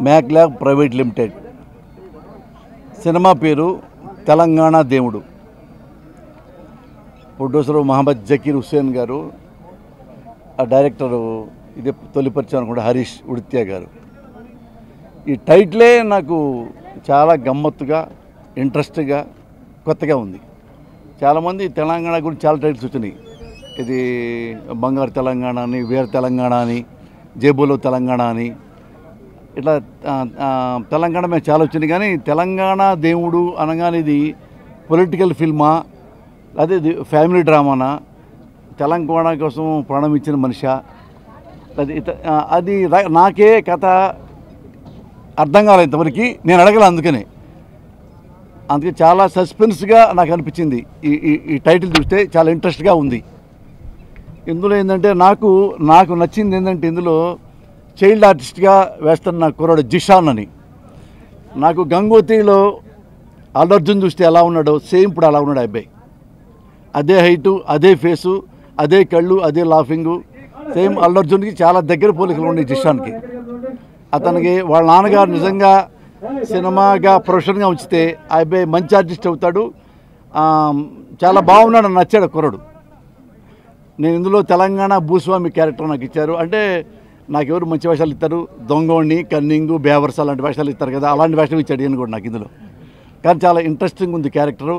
Mac lab private limited. Cinema పేరు తెలంగాణ దేవుడు. Producer Mohammed Zakir Hussain గారు, ఆ డైరెక్టరు ఇదే తొలిపరిచయం అనుకుంటే హరీష్ ఉడిత్యా గారు. ఈ టైటిలే నాకు చాలా గమ్మత్తుగా, ఇంట్రెస్ట్గా, కొత్తగా ఉంది. చాలామంది తెలంగాణ గురించి చాలా టైటిల్స్ వచ్చినాయి. ఇది బంగారు తెలంగాణ అని, వీర తెలంగాణ అని, జేబులో తెలంగాణ అని, ఇట్లా తెలంగాణ మేము చాలా వచ్చినాయి. కానీ తెలంగాణ దేవుడు అనగానే ఇది పొలిటికల్ ఫిల్మా, అదే ఫ్యామిలీ డ్రామానా, తెలంగాణ కోసం ప్రాణం ఇచ్చిన మనిషా, అది నాకే కథ అర్థం కాలేదు ఇంతవరకు. నేను అడగల, అందుకే చాలా సస్పెన్స్గా నాకు అనిపించింది. ఈ టైటిల్ చూస్తే చాలా ఇంట్రెస్ట్గా ఉంది. ఇందులో ఏంటంటే నాకు నచ్చింది ఏంటంటే, ఇందులో చైల్డ్ ఆర్టిస్ట్గా వేస్తున్న కుర్రాడు జిషాన్ అని. నాకు గంగోత్రిలో అల్లు అర్జున్ చూస్తే ఎలా ఉన్నాడో సేమ్ ఇప్పుడు అలా ఉన్నాడు అబ్బాయి. అదే హైటు, అదే ఫేసు, అదే కళ్ళు, అదే లాఫింగు, సేమ్ అల్లు అర్జున్కి చాలా దగ్గర పోలికలు ఉన్నాయి జిషాన్కి. అతనికి వాళ్ళ నాన్నగారు నిజంగా సినిమాగా ప్రొఫెషన్గా ఉంచితే ఆ అబ్బాయి మంచి ఆర్టిస్ట్ అవుతాడు. చాలా బాగున్నాడు, నచ్చాడు కుర్రాడు. నేను ఇందులో తెలంగాణ భూస్వామి క్యారెక్టర్ నాకు ఇచ్చారు. అంటే నాకు ఎవరు మంచి వేషాలు ఇస్తారు, దొంగోణ్ణి, కన్నింగు, బేవర్స అలాంటి వేషాలు ఇస్తారు కదా, అలాంటి వేషం ఇచ్చాడు ఈయన కూడా నాకు ఇందులో. కానీ చాలా ఇంట్రెస్టింగ్ ఉంది క్యారెక్టరు.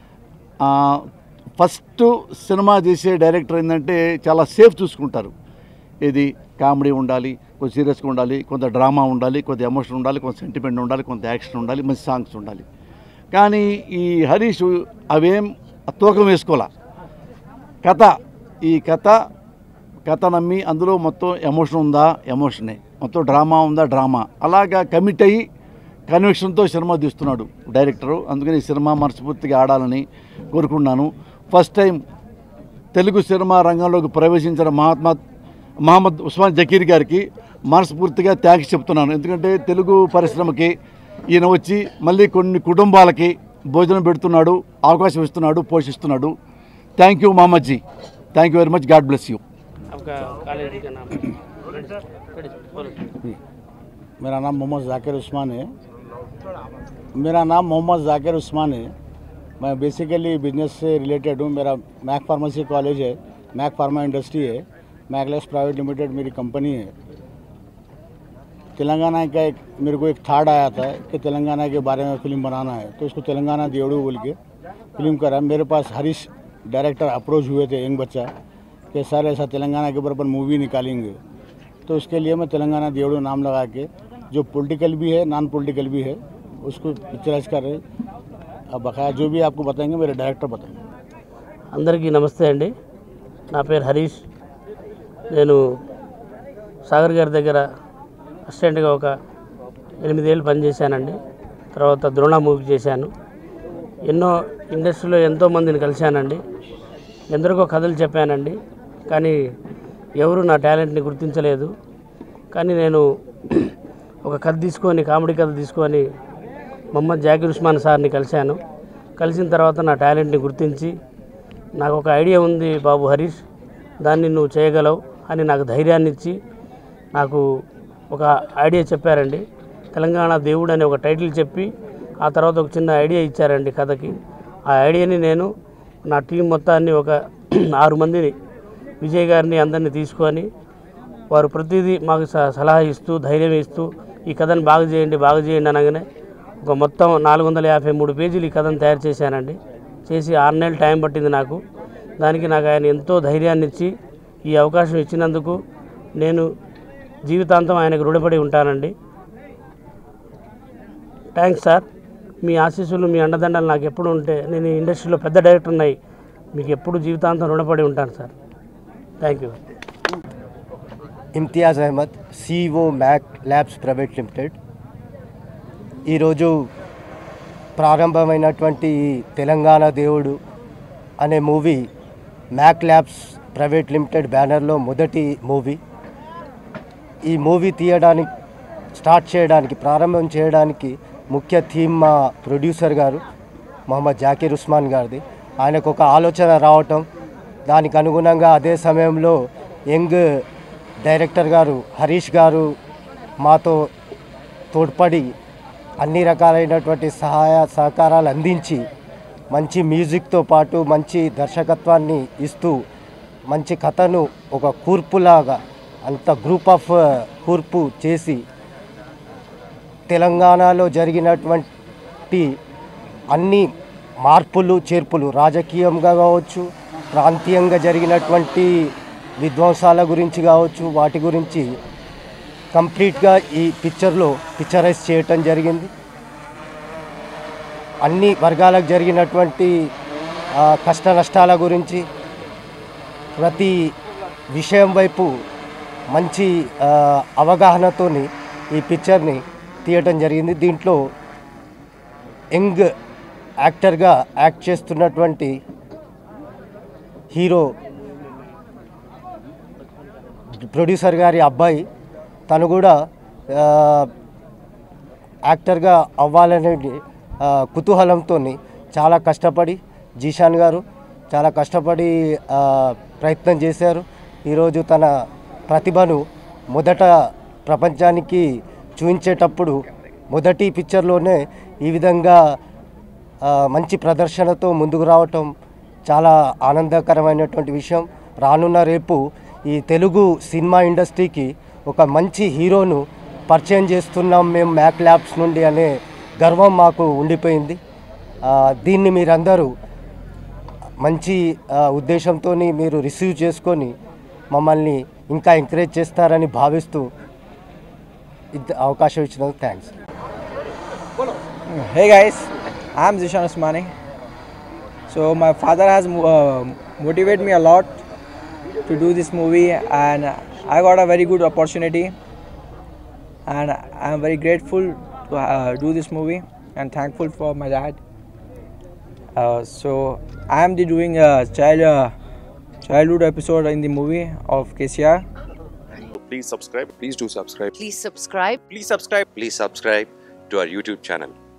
ఫస్ట్ సినిమా చేసే డైరెక్టర్ ఏంటంటే చాలా సేఫ్ చూసుకుంటారు. ఇది కామెడీ ఉండాలి, కొంచెం సీరియస్గా ఉండాలి, కొంత డ్రామా ఉండాలి, కొంత ఎమోషన్ ఉండాలి, కొంత సెంటిమెంట్ ఉండాలి, కొంత యాక్షన్ ఉండాలి, మంచి సాంగ్స్ ఉండాలి. కానీ ఈ హరీష్ అవేం తూకం వేసుకోవాల. ఈ కథ నమ్మి అందులో మొత్తం ఎమోషన్ ఉందా, ఎమోషనే, మొత్తం డ్రామా ఉందా, డ్రామా, అలాగా కమిట్ అయ్యి కన్విక్షన్తో సినిమా తీస్తున్నాడు డైరెక్టరు. అందుకని ఈ సినిమా మనస్ఫూర్తిగా ఆడాలని కోరుకున్నాను. ఫస్ట్ టైం తెలుగు సినిమా రంగంలోకి ప్రవేశించిన మహమ్మద్ ఉస్మాన్ జకీర్ గారికి మనస్ఫూర్తిగా థ్యాంక్స్ చెప్తున్నాను. ఎందుకంటే తెలుగు పరిశ్రమకి ఈయన వచ్చి మళ్ళీ కొన్ని కుటుంబాలకి భోజనం పెడుతున్నాడు, అవకాశం ఇస్తున్నాడు, పోషిస్తున్నాడు. Thank you Mohammed ji, thank you very much, God bless you. मेरा नाम मोहम्मद ज़ाकिर उस्मान है। मैं बेसिकली बिजनेस से रिलेटेड हूँ। मेरा मैक फार्मेसी कॉलेज है, मैक फार्मा इंडस्ट्री है, मैक लैब्स प्राइवेट लिमिटेड मेरी कंपनी है। तेलंगाना का मेरे को एक थाट आया था कि तेलंगाना के बारे में फ़िल्म बनाना है, तो इसको तेलंगाना देवड़ू बोल के फिल्म करा। मेरे पास हरीश डायरेक्टर अप्रोच हुए थे, यंग बच्चा, कि सर ऐसा तेलंगाना के ऊपर अपन मूवी निकालेंगे। तो उसके लिए मैं तेलंगाना देवड़ू नाम लगा के, जो पॉलिटिकल भी है, नॉन पॉलिटिकल भी है, उसको पिक्चराइज कर रहे। अब बकाया जो भी आपको बताएंगे मेरे डायरेक्टर बताएंगे। అందరికీ నమస్తే అండి. నా పేరు హరీష్. నేను సాగర్ గారి దగ్గర అసిస్టెంట్గా ఒక 8 ఏళ్ళు పనిచేశానండి. తర్వాత ద్రోణ మూవీ చేశాను. ఎన్నో ఇండస్ట్రీలో ఎంతోమందిని కలిశానండి, ఎందరికో కథలు చెప్పానండి. కానీ ఎవరు నా టాలెంట్ని గుర్తించలేదు. కానీ నేను ఒక కథ తీసుకొని, కామెడీ కథ తీసుకొని మహమ్మద్ జాకీర్ ఉస్మాన్ సార్ని కలిశాను. కలిసిన తర్వాత నా టాలెంట్ని గుర్తించి, నాకు ఒక ఐడియా ఉంది బాబు హరీష్, దాన్ని నువ్వు చేయగలవు అని నాకు ధైర్యాన్ని ఇచ్చి నాకు ఒక ఐడియా చెప్పారండి. తెలంగాణ దేవుడు అనే ఒక టైటిల్ చెప్పి, ఆ తర్వాత ఒక చిన్న ఐడియా ఇచ్చారండి కథకి. ఆ ఐడియాని నేను నా టీం మొత్తాన్ని ఒక 6 మందిని, విజయ్ గారిని అందరినీ తీసుకొని, వారు ప్రతిదీ మాకు సలహా ఇస్తూ, ధైర్యం ఇస్తూ, ఈ కథను బాగా చేయండి అనగానే ఒక మొత్తం 453 పేజీలు ఈ కథను తయారు చేశానండి. చేసి 6 నెలలు టైం పట్టింది నాకు. దానికి నాకు ఆయన ఎంతో ధైర్యాన్ని ఇచ్చి ఈ అవకాశం ఇచ్చినందుకు నేను జీవితాంతం ఆయనకు రుణపడి ఉంటానండి. Thanks sir. మీ ఆశీస్సులు, మీ అండదండలు నాకు ఎప్పుడు ఉంటే, నేను ఈ ఇండస్ట్రీలో పెద్ద డైరెక్టర్ ఉన్నాయి, మీకు ఎప్పుడు జీవితాంతం రుణపడి ఉంటాను sir. Thank you. Imtiaz Ahmed, CEO Mac labs private limited. ఈరోజు ప్రారంభమైనటువంటి తెలంగాణ దేవుడు అనే movie Mac labs private limited బ్యానర్లో మొదటి మూవీ. ఈ మూవీ స్టార్ట్ చేయడానికి, ప్రారంభం చేయడానికి ముఖ్య థీమ్ మా ప్రొడ్యూసర్ గారు మహమ్మద్ జాకీర్ ఉస్మాన్ గారిది. ఆయనకు ఒక ఆలోచన రావటం, దానికి అనుగుణంగా అదే సమయంలో యంగ్ డైరెక్టర్ గారు హరీష్ గారు మాతో తోడ్పడి అన్ని రకాలైనటువంటి సహాయ సహకారాలు అందించి మంచి మ్యూజిక్తో పాటు మంచి దర్శకత్వాన్ని ఇస్తూ మంచి కథను ఒక కూర్పులాగా అంత గ్రూప్ ఆఫ్ కూర్పు చేసి తెలంగాణలో జరిగినటువంటి అన్ని మార్పులు చేర్పులు రాజకీయంగా కావచ్చు, ప్రాంతీయంగా జరిగినటువంటి విధ్వంసాల గురించి కావచ్చు, వాటి గురించి కంప్లీట్గా ఈ పిక్చర్లో పిక్చరైజ్ చేయటం జరిగింది. అన్ని వర్గాలకు జరిగినటువంటి కష్ట నష్టాల గురించి ప్రతి విషయం వైపు మంచి అవగాహనతోని ఈ పిక్చర్ని తీయటం జరిగింది. దీంట్లో యంగ్ యాక్టర్గా యాక్ట్ చేస్తున్నటువంటి హీరో ప్రొడ్యూసర్ గారి అబ్బాయి, తను కూడా యాక్టర్గా అవ్వాలనే కుతూహలంతో చాలా కష్టపడి జీషాన్ గారు చాలా కష్టపడి ప్రయత్నం చేశారు. ఈరోజు తన ప్రతిభను మొదట ప్రపంచానికి చూపించేటప్పుడు మొదటి పిక్చర్లోనే ఈ విధంగా మంచి ప్రదర్శనతో ముందుకు రావటం చాలా ఆనందకరమైనటువంటి విషయం. రానున్న రేపు ఈ తెలుగు సినిమా ఇండస్ట్రీకి ఒక మంచి హీరోను పరిచయం చేస్తున్నాం మేము మ్యాక్ ల్యాబ్స్ నుండి అనే గర్వం మాకు ఉండిపోయింది. దీన్ని మీరందరూ మంచి ఉద్దేశంతో మీరు రిసీవ్ చేసుకొని మమ్మల్ని ఇంకా ఎంకరేజ్ చేస్తారని భావిస్తూ అవకాశం ఇచ్చినందుకు thanks. Hey guys, I'm Zishan Usmani. So my father has motivated me a lot to do this movie, and I got a very good opportunity, and I'm very grateful to do this movie and thankful for my dad. So I am doing a childhood episode in the movie of KCR. Please subscribe. Please do subscribe. Please subscribe. Please subscribe. Please subscribe to our YouTube channel.